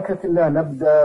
بركة الله نبدأ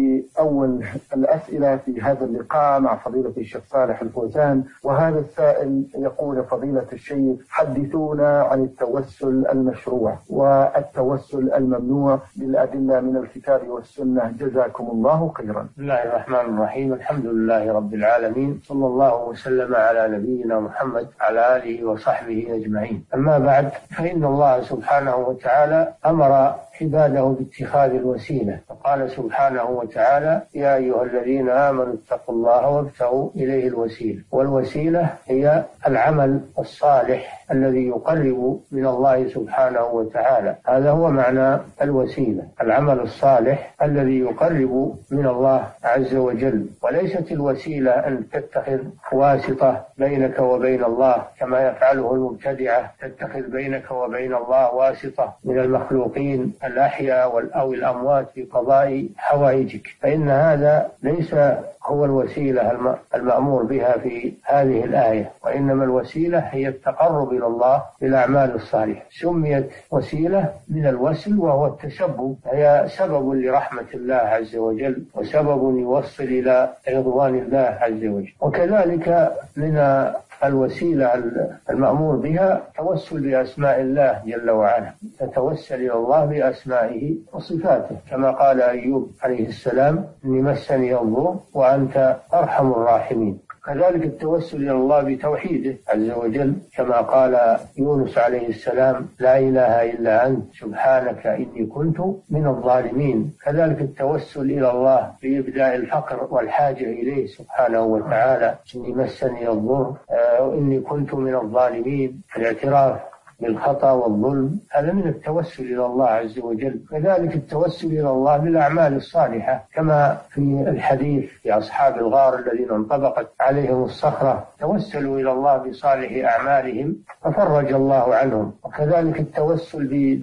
بأول الأسئلة في هذا اللقاء مع فضيلة الشيخ صالح الفوزان. وهذا السائل يقول: فضيلة الشيخ، حدثونا عن التوسل المشروع والتوسل الممنوع بالأدلة من الكتاب والسنة، جزاكم الله خيرا. بسم الله الرحمن الرحيم. الحمد لله رب العالمين، صلى الله وسلم على نبينا محمد على آله وصحبه أجمعين. أما بعد، فإن الله سبحانه وتعالى أمر عباده باتخاذ الوسيلة، فقال سبحانه وتعالى: يا أيها الذين آمنوا اتقوا الله وابتغوا إليه الوسيلة. والوسيلة هي العمل الصالح الذي يقرب من الله سبحانه وتعالى، هذا هو معنى الوسيلة، العمل الصالح الذي يقرب من الله عز وجل. وليست الوسيلة أن تتخذ واسطة بينك وبين الله كما يفعله المبتدعة، تتخذ بينك وبين الله واسطة من المخلوقين الأحياء أو الأموات في قضاء حوائجك، فإن هذا ليس هو الوسيلة المأمور بها في هذه الآية، وإنما الوسيلة هي التقرب إلى الله بالأعمال الصالحة. سميت وسيلة من الوسل، وهو التسبب، هي سبب لرحمة الله عز وجل وسبب يوصل إلى رضوان الله عز وجل. وكذلك من الوسيلة المأمور بها توسل بأسماء الله جل وعلا، تتوسل إلى الله بأسمائه وصفاته، كما قال أيوب عليه السلام: إني مسني الضر وأنت أرحم الراحمين. كذلك التوسل إلى الله بتوحيده عز وجل، كما قال يونس عليه السلام: لا إله إلا أنت سبحانك إني كنت من الظالمين. كذلك التوسل إلى الله بإبداء الفقر والحاجة إليه سبحانه وتعالى: إني مسني الضر وإني كنت من الظالمين، الاعتراف بالخطأ والظلم، هذا من التوسل إلى الله عز وجل. كذلك التوسل إلى الله بالأعمال الصالحة، كما في الحديث في أصحاب الغار الذين انطبقت عليهم الصخرة، توسلوا إلى الله بصالح أعمالهم ففرج الله عنهم. وكذلك التوسل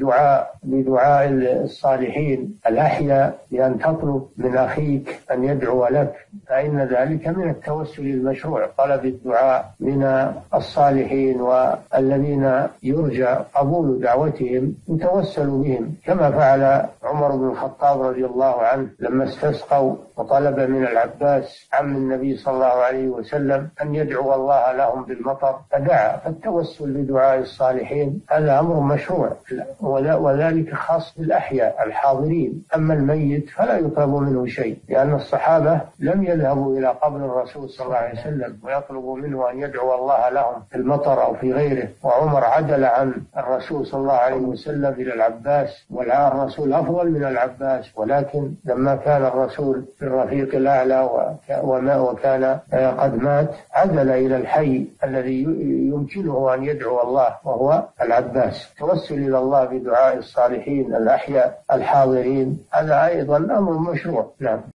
بدعاء الصالحين الأحياء، بأن تطلب من أخيك أن يدعو لك، فإن ذلك من التوسل المشروع، طلب الدعاء من الصالحين والذين يرجى قبول دعوتهم يتوسل بهم، كما فعل عمر بن الخطاب رضي الله عنه لما استسقوا وطلب من العباس عم النبي صلى الله عليه وسلم أن يدعو الله لهم بالمطر، فدعا. فالتوسل بدعاء الصالحين هذا أمر مشروع، وذلك خاص بالأحياء الحاضرين. أما الميت فلا يطلب منه شيء، لأن الصحابة لم يذهبوا إلى قبر الرسول صلى الله عليه وسلم ويطلبوا منه أن يدعو الله لهم في المطر أو في غيره. وعمر عدل عن الرسول صلى الله عليه وسلم إلى العباس، والرسول أفضل من العباس، ولكن لما كان الرسول في الرفيق الأعلى وكان قد مات، عدل إلى الحي الذي يمكنه أن يدعو الله، وهو العباس. توسل إلى الله بدعاء الصالحين الأحياء الحاضرين هذا أيضا أمر مشروع. نعم.